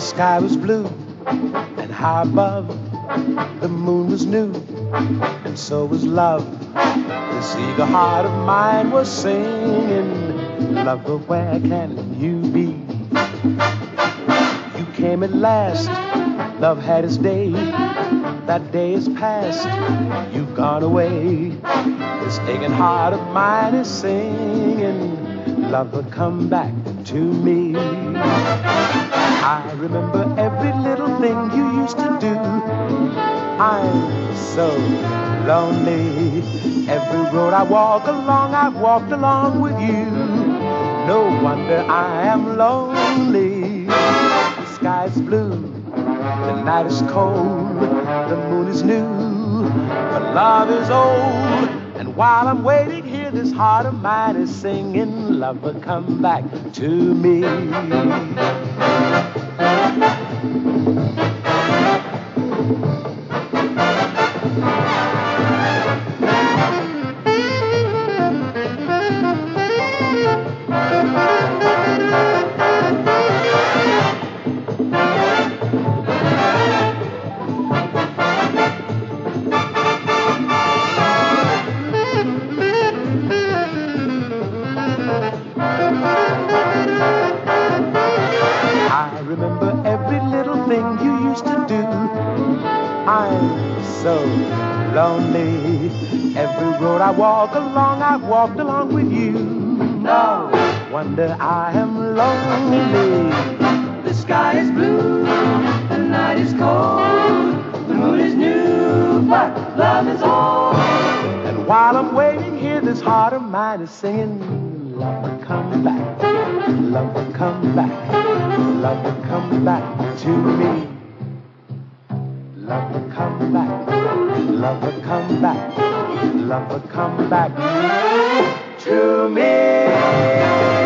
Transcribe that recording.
sky was blue, and high above the moon was new, and so was love. This eager heart of mine was singing, lover, where can you be? You came at last, love had its day, that day is past, you've gone away. This aching heart of mine is singing, lover, come back to me. I remember every little thing you used to do. I'm so lonely. Every road I walk along, I've walked along with you. No wonder I am lonely. The sky's blue, the night is cold, the moon is new, but love is old. And while I'm waiting here, this heart of mine is singing, lover, come back to me. I remember every little thing you used to do. I'm so lonely. Every road I walk along, I've walked along with you. No wonder I am lonely. The sky is blue, the night is cold, the moon is new, but love is old. And while I'm waiting here, this heart of mine is singing, lover, come back, lover, come back, lover, come back to me. Lover, come back, lover, come back, lover, come back to me.